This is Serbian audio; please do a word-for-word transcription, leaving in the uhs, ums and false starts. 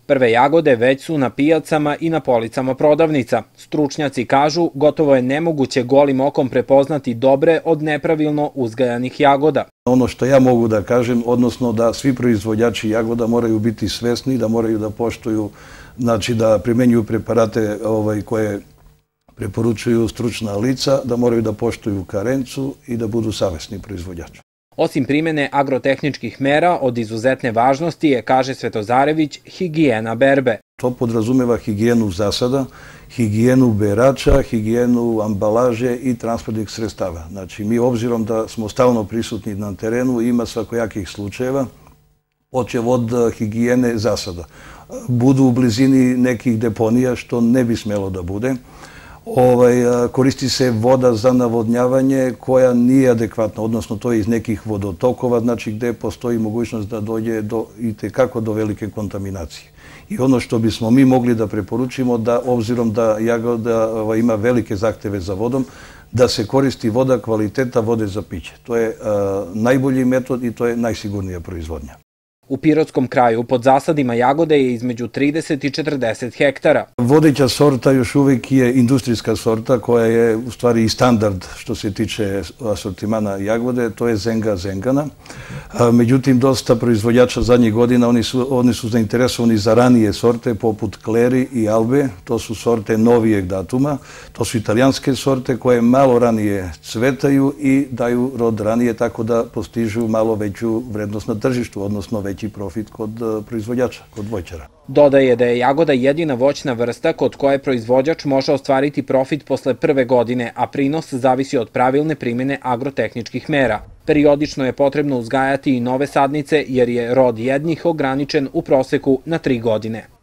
Prve jagode već su na pijacama i na policama prodavnica. Stručnjaci kažu, gotovo je nemoguće golim okom prepoznati dobre od nepravilno uzgajanih jagoda. Ono što ja mogu da kažem, odnosno da svi proizvođači jagoda moraju biti svesni, da moraju da poštuju, znači da primenjuju preparate ovaj, koje preporučuju stručna lica, da moraju da poštuju karencu i da budu savesni proizvođači. Osim primene agrotehničkih mera, od izuzetne važnosti je, kaže Svetozarević, higijena berbe. To podrazumeva higijenu zasada, higijenu berača, higijenu ambalaže i transportnih sredstava. Znači, mi obzirom da smo stalno prisutni na terenu, ima svakojakih slučajeva, počev od higijene zasada. Budu u blizini nekih deponija, što ne bi smelo da bude. Ovaj, koristi se voda za navodnjavanje koja nije adekvatna, odnosno to je iz nekih vodotokova, znači gde postoji mogućnost da dođe do, i tekako do velike kontaminacije. I ono što bismo mi mogli da preporučimo, da obzirom da jagoda ovaj, ima velike zahteve za vodom, da se koristi voda kvaliteta vode za piće. To je a, najbolji metod i to je najsigurnija proizvodnja. U Pirotskom kraju pod zasadima jagode je između trideset i četrdeset hektara. Vodeća sorta još uvijek je industrijska sorta koja je u stvari i standard što se tiče asortimana jagode, to je Zenga Zengana. Međutim, dosta proizvođača zadnjih godina, oni su, oni su zainteresovani za ranije sorte poput Kleri i Albe, to su sorte novijeg datuma, to su italijanske sorte koje malo ranije cvetaju i daju rod ranije, tako da postižu malo veću vrednost na tržištu, odnosno veću veći profit kod proizvođača, kod voćara. Dodaje da je jagoda jedina voćna vrsta kod koje proizvođač može ostvariti profit posle prve godine, a prinos zavisi od pravilne primjene agrotehničkih mera. Periodično je potrebno uzgajati i nove sadnice jer je rod jednih ograničen u proseku na tri godine.